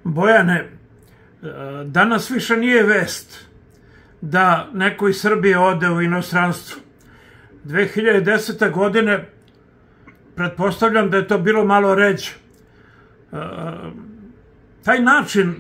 Bojane, danas više nije vest da neko iz Srbije ode u inostranstvo. 2010. godine, pretpostavljam da je to bilo malo ređe. Taj način,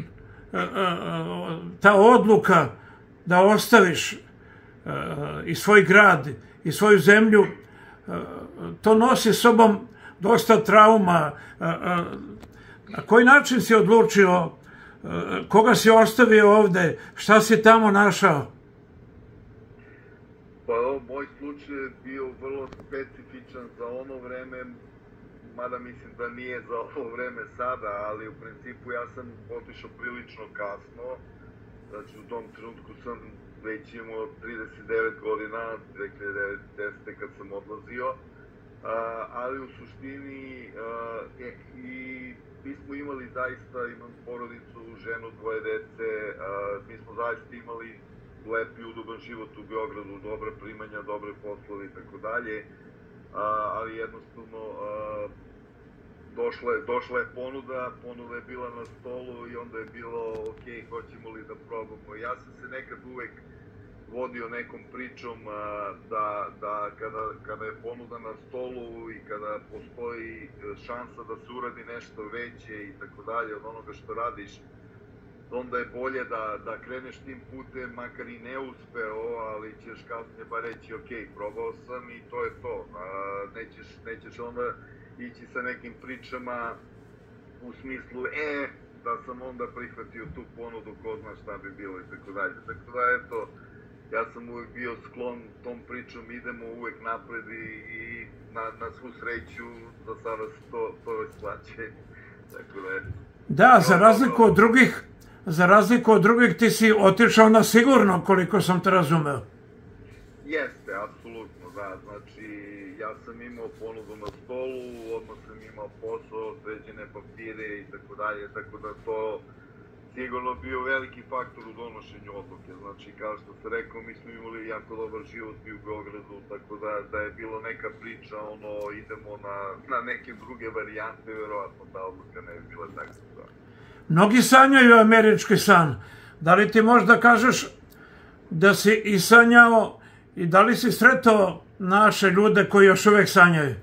ta odluka da ostaviš i svoj grad i svoju zemlju, to nosi sobom dosta trauma. Na koji način si odlučio, koga si ostavio ovde, šta si tamo našao? Pa moj slučaj je bio vrlo specifičan za ono vreme, mada mislim da nije za ovo vreme sada, ali u principu ja sam otišao prilično kasno. Znači u tom trenutku sam već imao 39 godina, 2010. kad sam odlazio, ali u suštini i mi smo imali zaista, imam porodicu, ženu, dvoje dece, mi smo zaista imali lep i udoban život u Beogradu, dobra primanja, dobre poslove i tako dalje, ali jednostavno došla je ponuda je bila na stolu i onda je bilo ok, hoćemo li da probamo. Ja sam se nekad uvek vodio nekom pričom da kada je ponuda na stolu i kada postoji šansa da se uradi nešto veće i tako dalje od onoga što radiš, onda je bolje da kreneš tim putem, makar i ne uspeo, ali ćeš kasnije ba reći ok, probao sam i to je to. Nećeš onda ići sa nekim pričama u smislu da sam onda prihvatio tu ponudu, ko zna šta bi bilo i tako dalje. Tako da eto, ja sam uvek bio sklon tom pričom, idemo uvek napred i na svu sreću za sada se to isplaće. Tako da eto. Da, za razliku od drugih ti si otišao na sigurno, koliko sam te razumeo. Jeste, apsolutno, da. Znači, ja sam imao ponudu na stolu, odmah sam imao posao, sređene papire i tako dalje, tako da to sigurno bio veliki faktor u donošenju odluke. Znači, kao što sam rekao, mi smo imali jako dobar život i u Beogradu, tako da je bilo neka priča, idemo na neke druge varijante, verovatno ta odluka ne bi bila tako da. Mnogi sanjaju američki san. Da li ti možda kažeš da si i sanjao i da li si sretao naše ljude koji još uvek sanjaju?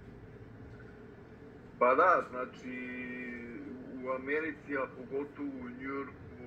Pa da, znači u Americi, a pogotovo u Njujorku,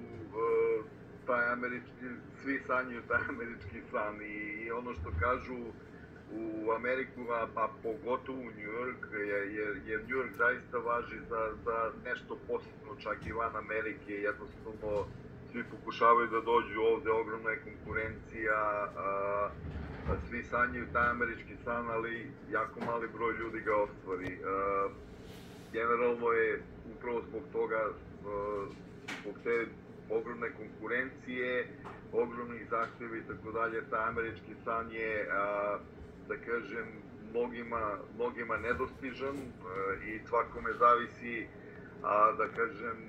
svi sanjaju taj američki san i ono što kažu u Ameriku, a pogotovo u Njujork, jer Njujork zaista važi za nešto posebno, čak i van Amerike, jednostavno svi pokušavaju da dođu ovde, ogromna je konkurencija, svi sanjaju taj američki san, ali jako mali broj ljudi ga ostvari. Generalno je upravo zbog toga, zbog te ogromne konkurencije, ogromnih zahtjeva i tako dalje, taj američki san je, da kažem, mnogima nedostižan i svakome zavisi, da kažem,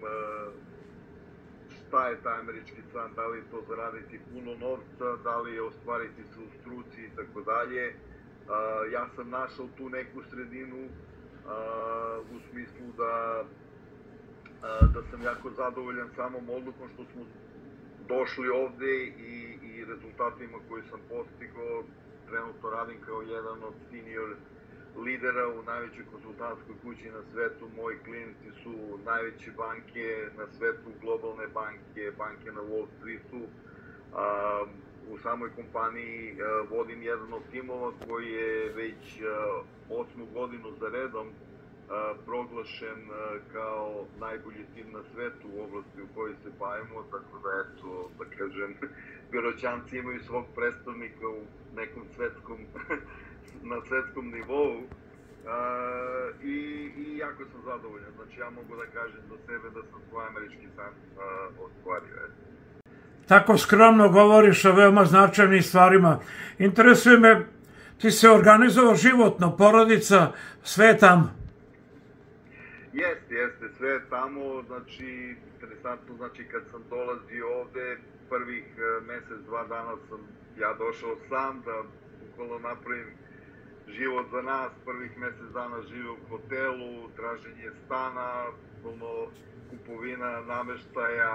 šta je taj američki san, da li je to zaraditi puno novca, da li je ostvariti se u struci i tako dalje. Ja sam našao tu neku sredinu u smislu da sam jako zadovoljan samom odlukom što smo došli ovde i rezultatima koje sam postigao. Trenutno radim kao jedan od senior lidera u najvećoj konsultantskoj kući na svetu. Moji klijenti su najveće banke na svetu, globalne banke, banke na Wall Streetu. U samoj kompaniji vodim jedan od timova koji je već 8. godinu za redom proglašen kao najbolji tim na svetu u oblasti u kojoj se bavimo, tako da eto, da kažem, Beroćanci imaju svog predstavnika u nekom na svetskom nivou i jako sam zadovoljan. Znači ja mogu da kažem za sebe da sam svoj američki san ostvario. Tako skromno govoriš o veoma značajnim stvarima. Interesuje me, ti se organizovao životno, porodica, sve tamo? Jeste, sve je tamo, znači, interesantno, znači, kad sam dolazio ovde, prvih mesec, 2 dana sam ja došao sam da bukvalno napravim život za nas, prvih mesec dana živio u hotelu, traženje stana, kupovina nameštaja,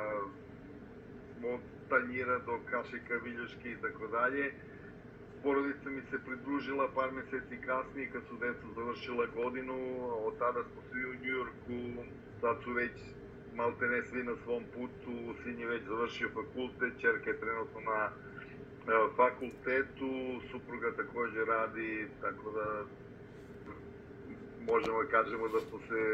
od tanjira do kašika, viljuške i tako dalje. Porodica mi se pridružila par meseci kasnije kad su deca završila godinu, od tada smo svi u Njujorku, sad su već malte ne svi na svom putu, sin je već završio fakultet, ćerka je trenutno na fakultetu, supruga takođe radi, tako da možemo da kažemo da smo se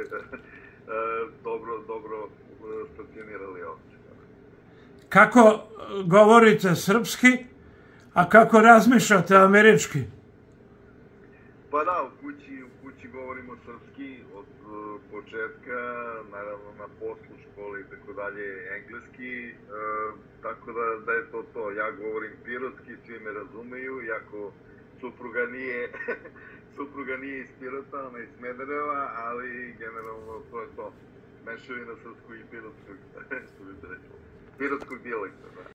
dobro stacionirali ovdje. Kako govorite srpski, a kako razmišljate američki? Pa da, u kući govorimo srpski od početka, naravno na poslu, školi i tako dalje engleski, tako da je to. Ja govorim pirotski, svi me razumeju, iako supruga nije iz Pirota, ona iz Smedereva, ali generalno to je to. Mešavina srpskog i pirotskog, što bi se rekao. Pirotskog dijalekta, da.